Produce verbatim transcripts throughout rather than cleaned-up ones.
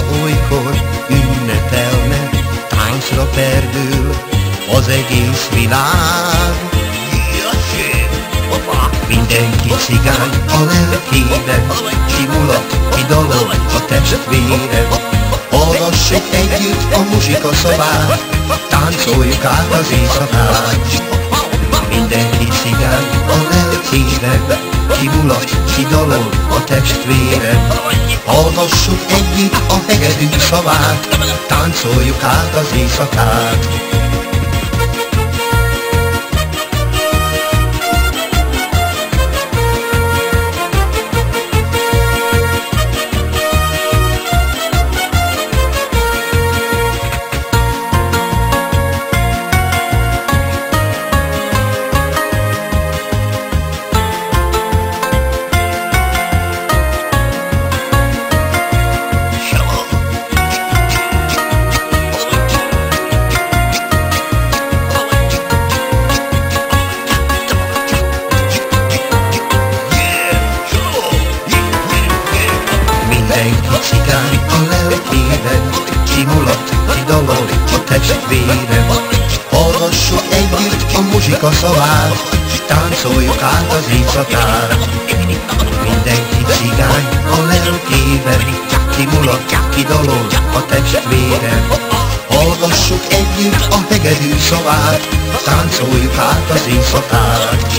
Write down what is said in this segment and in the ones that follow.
olykor ünnepelne, táncra perdül az egész világ. Mindenki cigány a lelkében, simulat, kidalol a testvére. Hallgassuk együtt a muzsika szavát, táncoljuk át az éjszakát. Mindenki cigány a lelkében, simulat, kidalol a testvére. Hallgassuk együtt a hegedű szavát, táncoljuk át az éjszakát. Mindenki cigány a lelkében, simulat, kidalol a testvére. Hallgassuk együtt a muzsika szavát, táncoljuk át az éjszakát. Mindenki cigány a lelkében, simulat, kidalol a testvére. Hallgassuk együtt a hegedű szavát, táncoljuk át az éjszakát.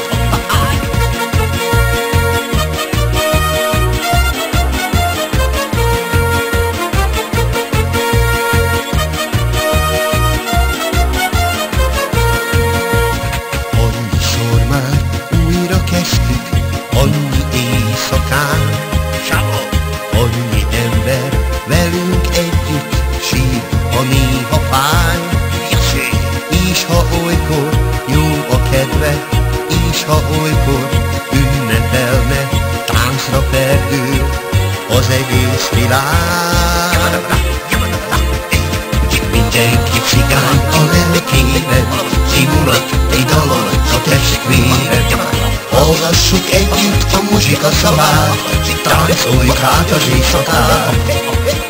Annyi éjszakán, annyi ember velünk együtt sír, ha néha fáj. És ha olykor jó a kedve, és ha olykor ünnepelne, táncra perdül az egész világ. Mindenki cigány a lelkében, simulat, kidalol a testvére. Hallgassuk együtt a muzsika szavát, táncoljuk át az éjszakát.